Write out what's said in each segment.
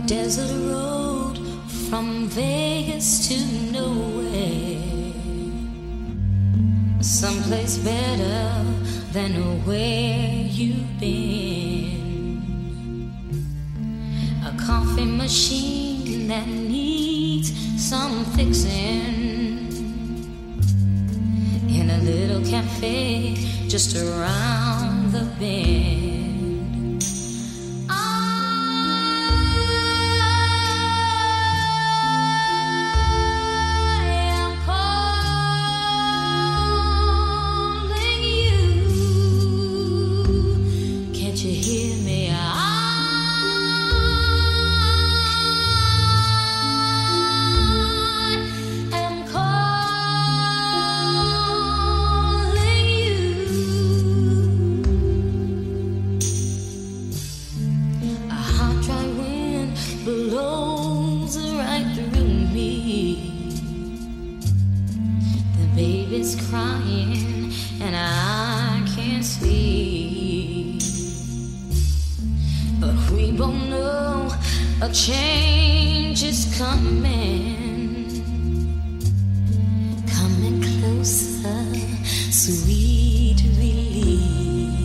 desert road from Vegas to nowhere, someplace better than where you've been. A coffee machine that needs some fixing in a little cafe just around the bend. Blows right through me. The baby's crying and I can't sleep, but we both know a change is coming, coming closer, sweet release.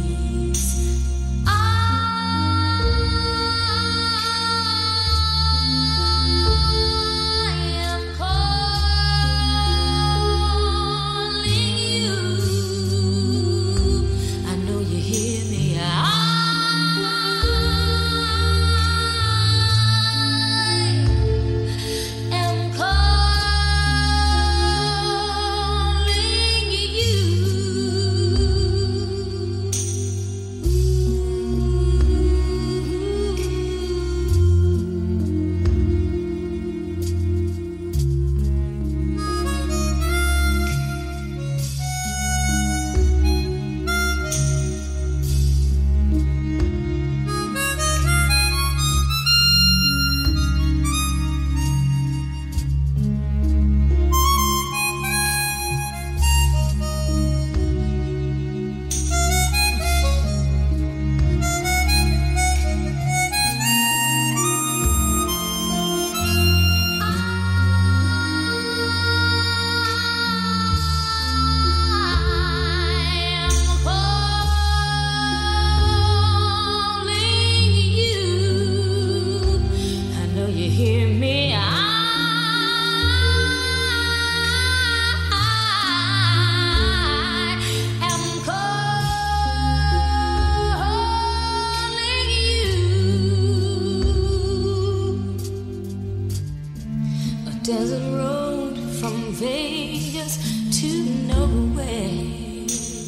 Desert road from Vegas to nowhere,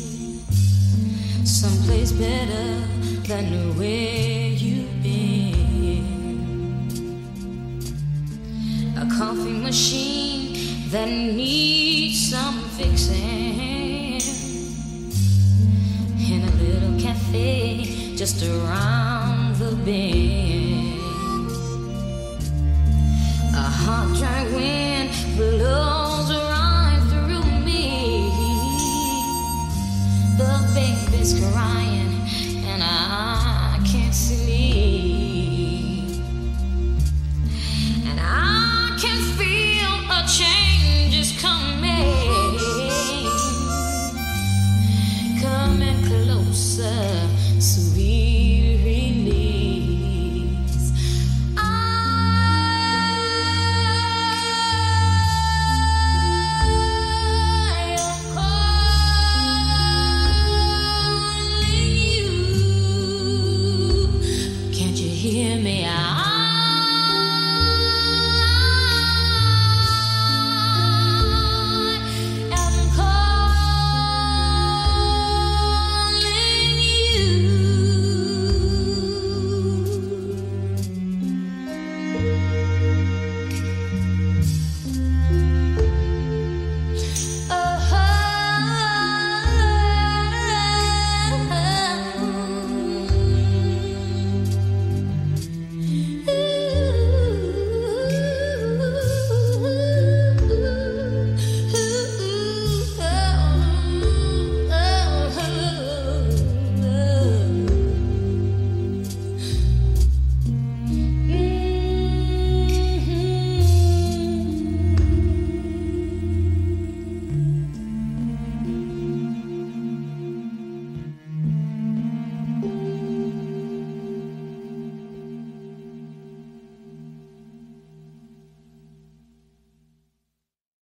someplace better than where you've been. A coffee machine that needs some fixing in a little cafe just around the bend.